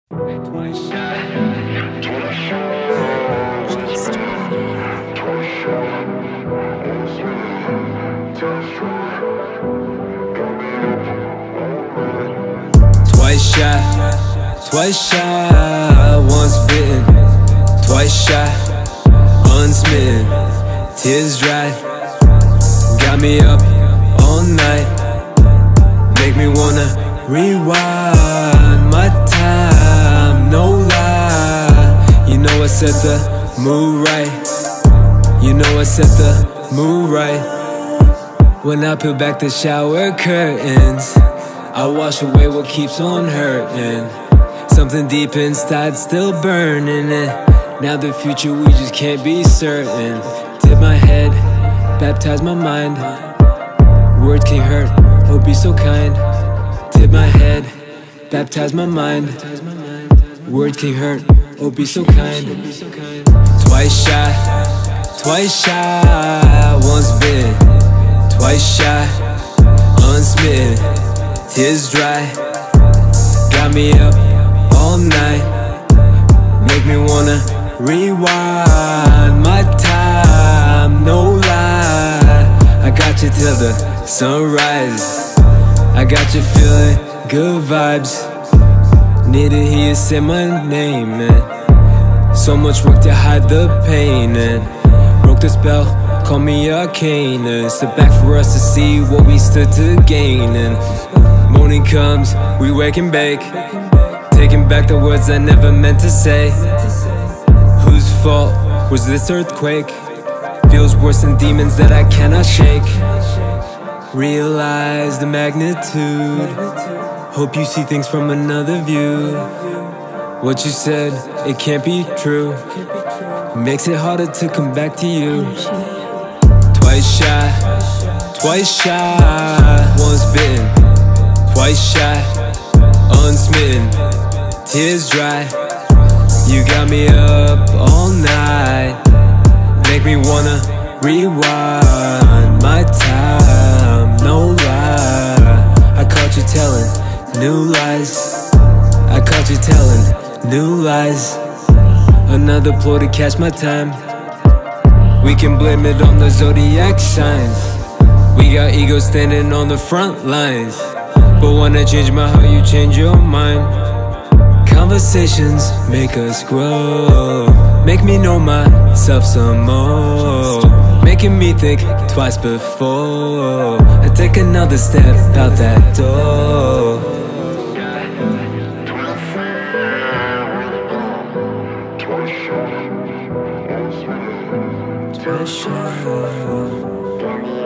Twice shy, once bitten, twice shy, unsmitten, tears dry, got me up all night, make me wanna rewind my time, no lie. You know I set the mood right, you know I set the mood right. When I peel back the shower curtains, I wash away what keeps on hurting. Something deep inside still burning it. Now the future we just can't be certain. Dip my head, baptize my mind. Words can hurt, oh be so kind. Dip my head, baptize my mind. Words can hurt, oh be so kind. Twice shy, once bitten, twice shy, unsmitten, tears dry, got me up all night, make me wanna rewind my time, no lie. I got you till the sunrise, I got you feeling good vibes. Need to hear you say my name, man. So much work to hide the pain, and broke the spell, call me arcane. Step back for us to see what we stood to gain. And morning comes, we wake and bake, taking back the words I never meant to say. Whose fault was this earthquake? Feels worse than demons that I cannot shake. Realize the magnitude, hope you see things from another view. What you said, it can't be true, makes it harder to come back to you. Twice shy, once bitten, twice shy, unsmitten, tears dry, you got me up all night, make me wanna rewind my time, no lie. I caught you telling new lies, I caught you telling new lies. Another ploy to catch my time, we can blame it on the zodiac signs. We got egos standing on the front lines, but when I change my heart, you change your mind. Conversations make us grow, make me know myself some more, making me think twice before I take another step out that door. Twice shy.